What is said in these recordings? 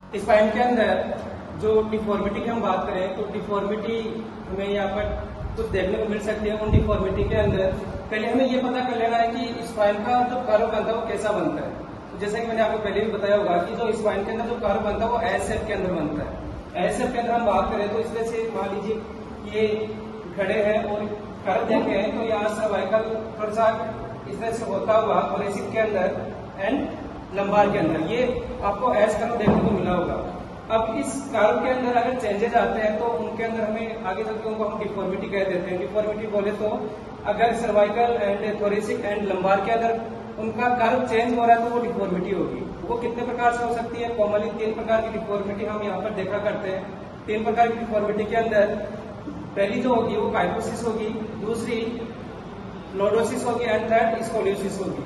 Spine के अंदर जो डिफॉर्मिटी की हम बात करें तो डिफॉर्मिटी हमें यहाँ पर कुछ देखने को मिल सकती है। उन डिफॉर्मिटी के अंदर पहले हमें ये पता कर लेना है कि स्पाइन का जो कर्व बनता है वो कैसा बनता है। तो जैसा कि मैंने आपको पहले भी बताया होगा कि जो स्पाइन के अंदर जो कर्व बनता है वो एस शेप के अंदर बनता है। एस शेप के अंदर हम बात करें तो इसमें से मान लीजिए ये खड़े हैं और कर्व देखे हैं तो यहाँ सर्वाइकल थोड़ा सा इस तरह से होता हुआ थोरेसिक के अंदर एंड लंबार के अंदर ये आपको एस कर्व देखने को मिला होगा। अब इस कर्व के अंदर अगर चेंजेस आते हैं तो उनके अंदर हमें आगे चल के उनको हम डिफॉर्मिटी कह देते हैं। डिफॉर्मिटी बोले तो अगर cervical and thoracic and lumbar के अंदर उनका कर्व चेंज हो रहा है तो वो डिफॉर्मिटी होगी। वो कितने प्रकार से हो सकती है? कॉमनली 3 प्रकार की डिफॉर्मिटी हम यहाँ पर देखा करते हैं। 3 प्रकार की डिफॉर्मिटी के अंदर पहली जो होगी वो काइफोसिस होगी, दूसरी लॉर्डोसिस होगी एंड थर्ड स्कोलियोसिस होगी।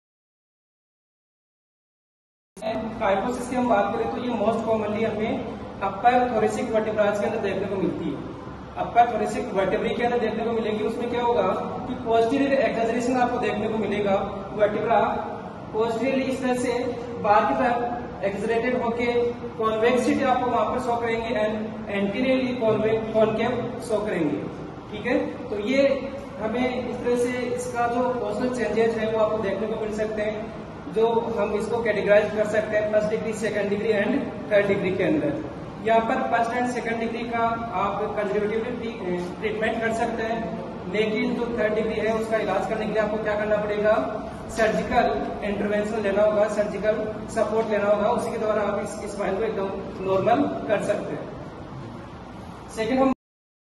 काइफोसिस की हम बात करें तो ये मोस्ट कॉमनली हमें अपर थोरेसिक वर्टिब्रास के अंदर देखने को मिलती है। अपर थोरेसिक वर्टिब्री के अंदर देखने को मिलेगी। उसमें क्या होगा कि पोस्टीरियर एक्सजरेशन आपको देखने को मिलेगा। वर्टिब्रा पोस्टीरियरली इस तरह से बाहर की तरफ एक्सजरेटेड होके कॉन्वेक्सिटी आपको वहां पर शो करेंगे एंड एंटीरियरली कॉनकेव शो करेंगे। ठीक है, तो ये हमें इस तरह से इसका जो पोस्टल चेंजेस है वो आपको देखने को मिल सकते हैं, जो हम इसको कैटेगराइज कर सकते हैं 1st degree, 2nd degree and 3rd degree के अंदर। यहाँ पर 1st एंड 2nd डिग्री का आप कंजर्वेटिव ट्रीटमेंट कर सकते हैं, लेकिन जो 3rd डिग्री है उसका इलाज करने के लिए आपको क्या करना पड़ेगा? सर्जिकल इंटरवेंशन लेना होगा, सर्जिकल सपोर्ट लेना होगा। उसी के द्वारा आप इस स्पाइन को एकदम नॉर्मल कर सकते हैं। सेकेंड, हम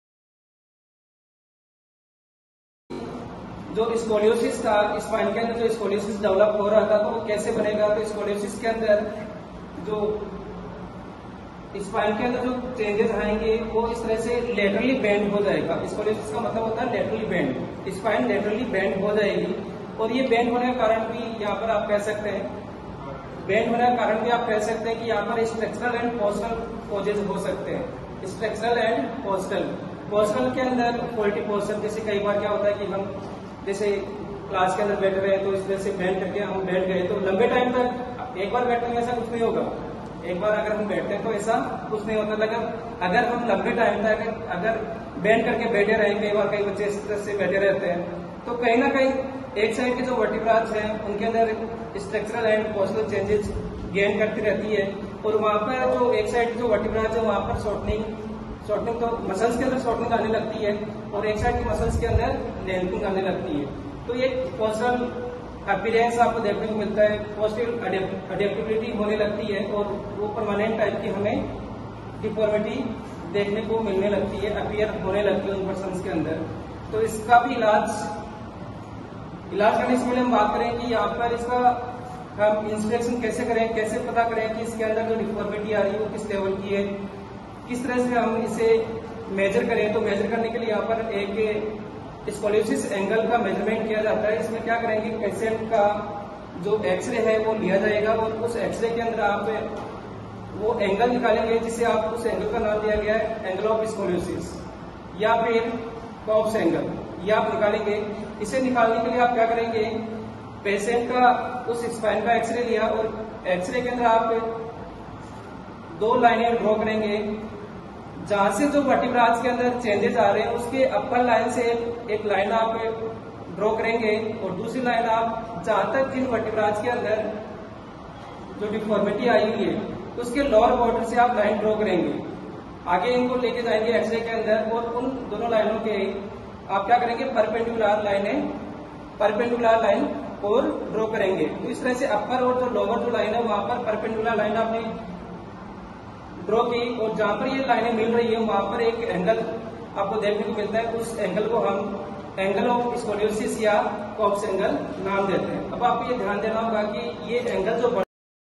जो स्कोलियोसिस था, स्पाइन के अंदर जो स्कोलियोसिस डेवलप हो रहा था तो वो कैसे बनेगा? तो स्कोलियोसिस के अंदर जो स्पाइन के अंदर जो चेंजेस आएंगे वो इस तरह से लेटरली बेंड हो जाएगा। स्कोलियोसिस का मतलब होता है laterally bend. Spine laterally bend हो जाएगी और ये बेंड होने का कारण भी यहाँ पर आप कह सकते हैं, बेंड होने का कारण भी आप कह सकते हैं कि यहाँ पर स्ट्रक्चरल एंड पोस्टल कॉजेज हो सकते हैं। स्ट्रक्चरल एंड पोस्टल के अंदर फॉल्टी पोस्चर, जैसे कई बार क्या होता है कि हम जैसे क्लास के अंदर बैठ रहे हैं तो इस तरह से बेंड करके हम बैठ गए तो लंबे टाइम तक एक बार बैठने में ऐसा कुछ नहीं होगा। एक बार अगर हम बैठते हैं तो ऐसा कुछ नहीं होता, लेकिन अगर हम लंबे टाइम तक अगर बेंड करके बैठे रहे, कई बार कई बच्चे इस तरह से बैठे रहते हैं तो कहीं ना कहीं एक साइड के जो वर्टिब्रास हैं उनके अंदर structural and postal changes gain करती रहती है और वहां पर जो एक साइड की जो वर्टिब्रास है वहां पर शॉर्टनिंग तो मसल्स के अंदर शॉर्टनिंग आने लगती है और एक साइड की मसल्स के अंदर लेंथिंग आने लगती है। तो ये पोस्टल अपीयरेंस आपको देखने को मिलता है, पोस्टल अडेप्टेबिलिटी होने लगती है और वो परमानेंट टाइप की हमें डिफॉर्मिटी देखने को मिलने लगती है, अपीयर होने लगती है उन पर्सन्स के अंदर। तो इसका भी इलाज करने से पहले हम बात करें कि यहाँ पर इसका हम इंस्पेक्शन कैसे करें, कैसे पता करें कि इसके अंदर जो डिफॉर्मिटी आ रही है वो किस लेवल की है, किस तरह से हम इसे मेजर करें। तो मेजर करने के लिए यहाँ पर एक स्कोलियोसिस एंगल का मेजरमेंट किया जाता है। इसमें क्या करेंगे, पेशेंट का जो एक्सरे है वो लिया जाएगा और उस एक्सरे के अंदर आप वो एंगल निकालेंगे जिसे आप उस एंगल का नाम दिया गया है एंगल ऑफ स्कोलियोसिस या फिर कॉप्स एंगल, ये आप निकालेंगे। इसे निकालने के लिए आप क्या करेंगे, पेशेंट का उस स्पाइन का एक्सरे लिया और एक्सरे के अंदर आप 2 लाइनें ड्रॉ करेंगे। जहां से जो वर्टिब्रास के अंदर चेंजेस आ रहे हैं उसके अपर लाइन से एक लाइन आप ड्रॉ करेंगे और दूसरी लाइन आप जहां तक जिन वर्टिब्रास के अंदर जो डिफॉर्मिटी आई हुई है उसके लोअर बॉर्डर से आप लाइन ड्रॉ करेंगे। आगे इनको लेके जाएंगे एक्सरे के अंदर और उन दोनों लाइनों के आप क्या करेंगे, परपेंडिकुलर लाइन और ड्रॉ करेंगे। तो इस तरह से अपर और जो लोअर जो लाइन है वहां पर परपेंडिकुलर लाइन आपने ड्रॉ की और जहां पर ये लाइनें मिल रही है वहां पर एक एंगल आपको देखने को मिलता है। उस एंगल को हम एंगल ऑफ स्कोलियोसिस या कॉप्स एंगल नाम देते हैं। अब आपको ये ध्यान देना होगा कि ये एंगल जो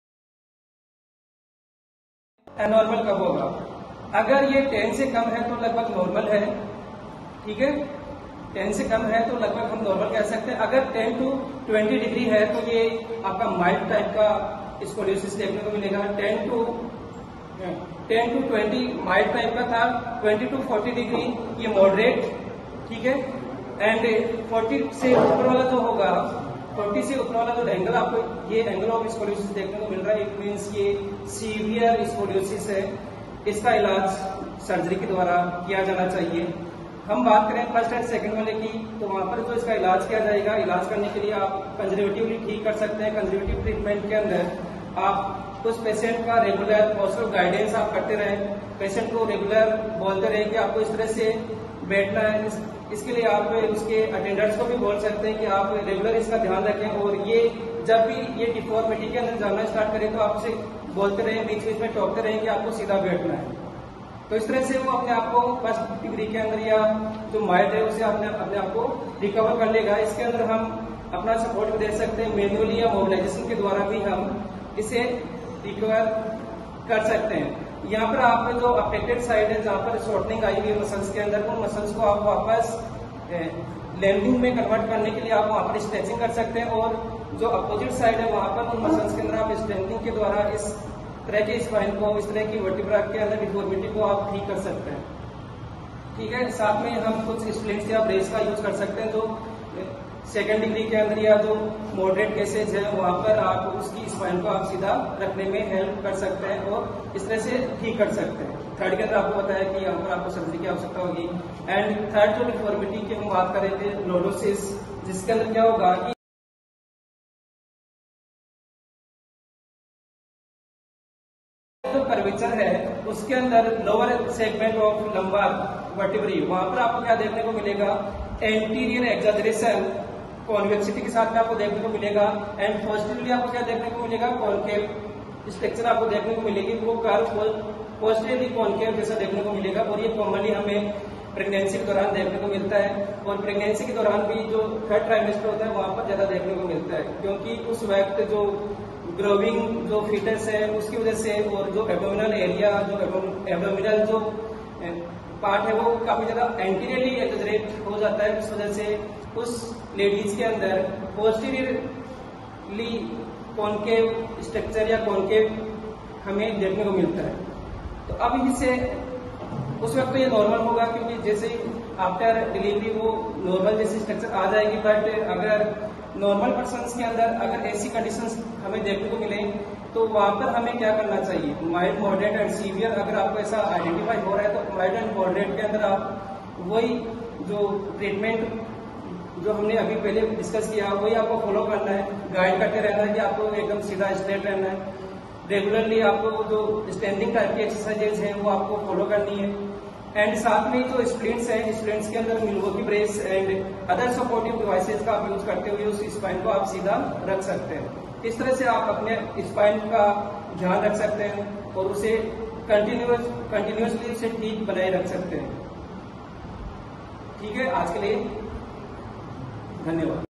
एनॉर्मल कब होगा, अगर ये 10 से कम है तो लगभग नॉर्मल है। ठीक है, 10 से कम है तो लगभग हम नॉर्मल कह सकते हैं। अगर 10 to 20 डिग्री है तो ये आपका माइल्ड टाइप का स्कोलियोसिस देखने को मिलेगा। 10 to 20 माइल्ड टाइप का था, 20 to 40 डिग्री ये मॉडरेट। ठीक है, एंड 40 से ऊपर वाला जो होगा 40 से ऊपर वाला जो एंगल आपको ये एंगल ऑफ स्कोलियोसिस देखने को मिल रहा है, इट मीन्स ये सीवियर स्कोलियोसिस है। इसका इलाज सर्जरी के द्वारा किया जाना चाहिए। हम बात करें फर्स्ट एंड सेकंड वाले की, तो वहां पर जो इसका इलाज किया जाएगा, इलाज करने के लिए आप कंजर्वेटिवली ठीक कर सकते हैं। कंजर्वेटिव ट्रीटमेंट के अंदर आप उस पेशेंट का रेगुलर पॉस्चरल गाइडेंस आप करते रहें, पेशेंट को रेगुलर बोलते रहें कि आपको इस तरह से बैठना है। इसके लिए आप उसके अटेंडेंट्स को भी बोल सकते हैं कि आप रेगुलर इसका ध्यान रखें, और ये जब भी ये डिफॉर्मिटी के अंदर जाना स्टार्ट करें तो आपसे बोलते रहें, बीच बीच में टोकते रहें कि आपको सीधा बैठना है। तो इस तरह से वो अपने आप को फर्स्ट डिग्री के अंदर या जो माइल्ड है उसे अपने आप को रिकवर कर लेगा। इसके अंदर हम अपना सपोर्ट भी दे सकते हैं, मैनुअली या मोबिलाइजेशन के द्वारा भी हम इसे रिकवर कर सकते हैं। यहाँ पर आप जो अफेक्टेड साइड है, जहाँ पर शॉर्टनिंग आई हुई है मसल्स के अंदर, उन मसल्स को आप वापस लेंथिंग में कन्वर्ट करने के लिए आप वहाँ पर स्ट्रेचिंग कर सकते हैं, और जो अपोजिट साइड है वहाँ पर उन मसल्स के अंदर आप स्ट्रेंथिंग के द्वारा इस तरह के स्पाइन को, इस तरह की वर्टिब्रा के अंदर डिफॉर्मिटी को आप ठीक कर सकते हैं। ठीक है, साथ में हम कुछ स्प्लिंट्स या ब्रेस का यूज कर सकते हैं, जो सेकेंड डिग्री के अंदर या जो मॉडरेट केसेज है वहां पर आप उसकी स्पाइन को आप सीधा रखने में हेल्प कर सकते हैं और इस तरह से ठीक कर सकते हैं। थर्ड के अंदर आपको बताया कि यहाँ पर आपको सर्जरी की आवश्यकता होगी। एंड थर्ड जो डिफॉर्मिटी की हम बात कर रहे थे, लोडोसिस, जिसके अंदर क्या होगा कि जो कर्वेचर है उसके अंदर lower segment of lumbar vertebrae, वहां पर आपको क्या देखने को मिलेगा, एंटीरियर एक्सैजरेशन कॉन्वेक्सिटी के साथ में आपको देखने को मिलेगा। एंड पोस्टीरियरली आपको क्या देखने को मिलेगा, कॉन्केव स्ट्रक्चर आपको देखने को मिलेगी, वो कर्व पोस्टीरियरली कॉन्केव जैसा देखने को मिलेगा। और ये कॉमनली हमें प्रेगनेंसी के दौरान देखने को मिलता है, और प्रेगनेंसी के दौरान भी जो थर्ड ट्राइमेस्टर होता है वहां पर ज्यादा देखने को मिलता है, क्योंकि उस वक्त जो ग्रोविंग जो फीटस है उसकी वजह से, और जो एब्डोमिनल एरिया, जो एब्डोमिनल जो पार्ट है वो काफी ज्यादा एंटीरियरली एक्सैजरेट हो जाता है। इस वजह से उस लेडीज के अंदर पोस्टीरियरली कॉन्केव स्ट्रक्चर या कॉन्केव हमें देखने को मिलता है। तो अब इससे उस वक्त तो ये नॉर्मल होगा, क्योंकि जैसे आफ्टर डिलीवरी वो नॉर्मल जैसी स्ट्रक्चर आ जाएगी। बट अगर नॉर्मल पर्सन्स के अंदर अगर ऐसी कंडीशंस हमें देखने को मिले तो वहां पर हमें क्या करना चाहिए, माइल्ड, मॉडरेट एंड सीवियर। अगर आपको ऐसा आइडेंटिफाई हो रहा है तो माइल्ड एंड मॉडरेट के अंदर आप वही जो ट्रीटमेंट जो हमने अभी पहले डिस्कस किया वही आपको फॉलो करना है, गाइड करते रहना है कि आपको एकदम सीधा स्ट्रेट रहना है। रेगुलरली आपको जो स्टैंडिंग टाइप की एक्सरसाइजेज है वो आपको फॉलो करनी है। एंड साथ में जो स्प्लिंट्स है, स्प्लिंट्स के अंदर Milwaukee brace and other supportive devices का आप यूज करते हुए उस स्पाइन को आप सीधा रख सकते हैं। इस तरह से आप अपने स्पाइन का ध्यान रख सकते हैं और उसे कंटिन्यूसली उसे ठीक बनाए रख सकते हैं। ठीक है, आज के लिए धन्यवाद।